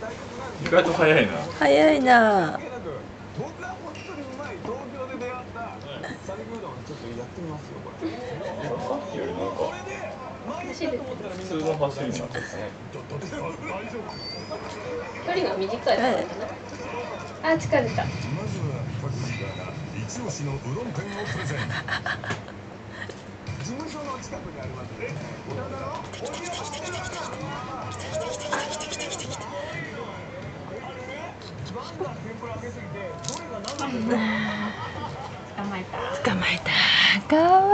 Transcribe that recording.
意外と早いな。 早いな。 僕は本当にうまい東京で出会った讃岐うどんちょっとやってみますよこれ。 さっきよりなんかこれで毎日だと思ったらみんな普通の走りになってるね。 大丈夫。 距離が短いからかな。あ、疲れた。 まずは各リーダーが一押しのうどん店をプレゼン。事務所の近くにありますね。バンダ天ぷら揚げすぎてどれが何だか捕まえた。 捕まえた。か